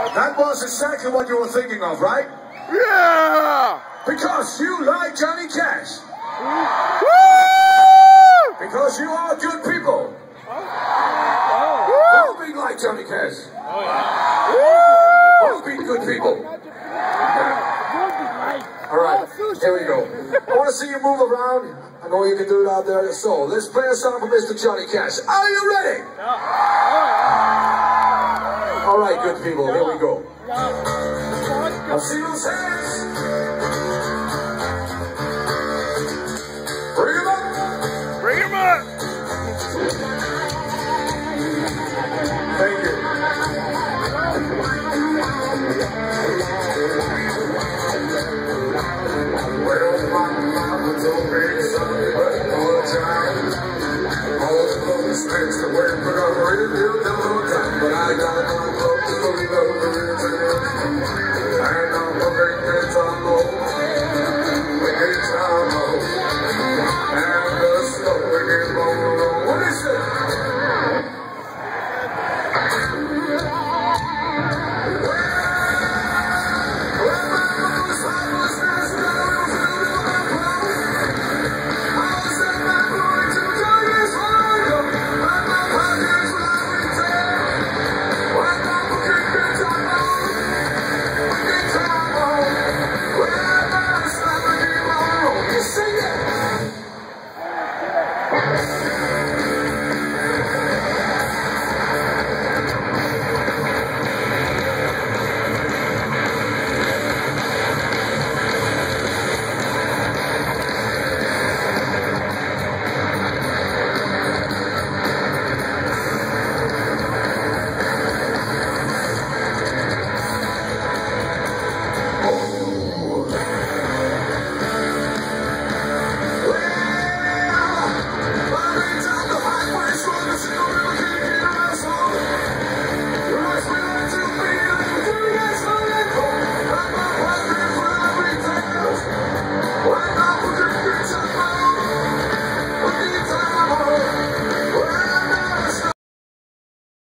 That was exactly what you were thinking of, right? Yeah! Because you like Johnny Cash. Woo! Because you are good people. All being like Johnny Cash. All being good people. All right, here we go. I want to see you move around. I know you can do it out there. So let's play a song for Mr. Johnny Cash. Are you ready? All right, good people, here we go. I've seen those hands.